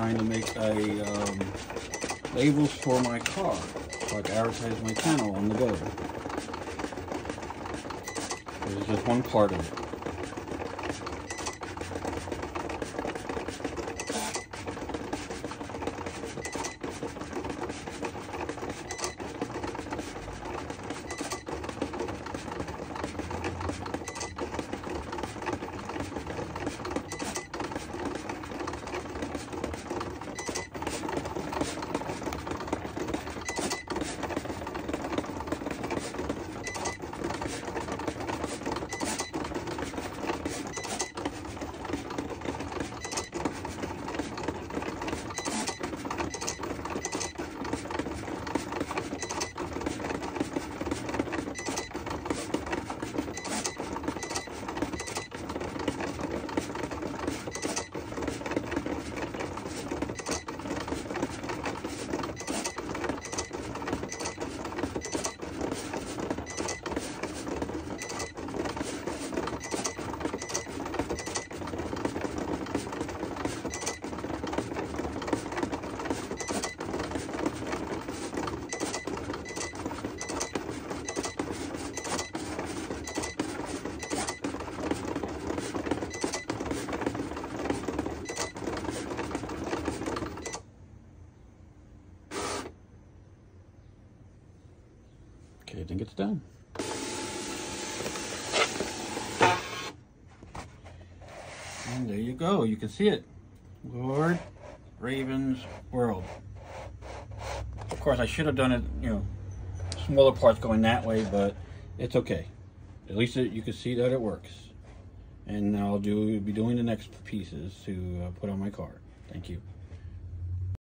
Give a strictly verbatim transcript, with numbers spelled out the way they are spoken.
trying to make a um, labels for my car, so I can advertise my channel on the go. This is just one part of it. Okay, I think it's done. And there you go. You can see it. Lord Raven's World. Of course, I should have done it, you know, smaller parts going that way, but it's okay. At least it, you can see that it works. And I'll do be doing the next pieces to uh, put on my car. Thank you.